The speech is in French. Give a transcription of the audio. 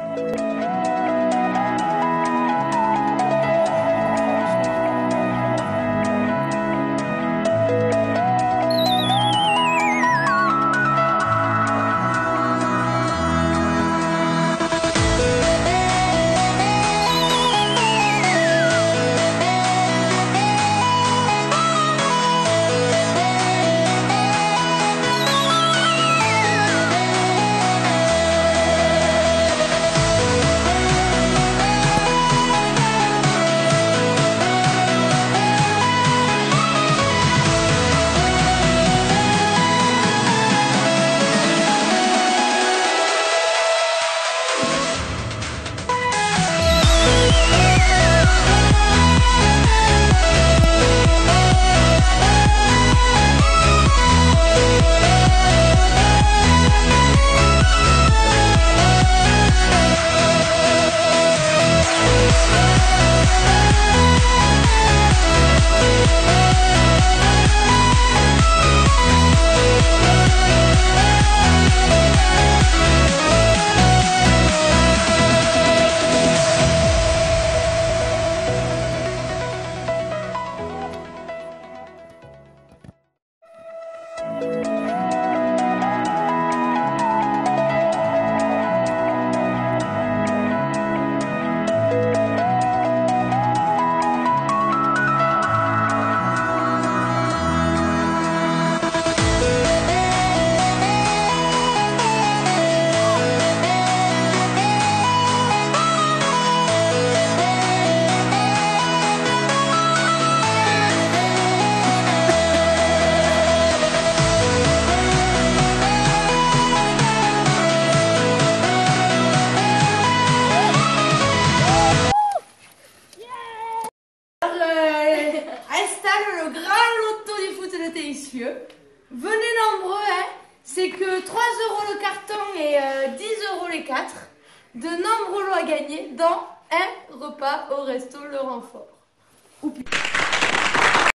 Installe le grand loto du foot de Téliscieux. Venez nombreux, hein. C'est que 3 € le carton et 10 € les 4. De nombreux lots à gagner, dont un repas au resto Le Renfort.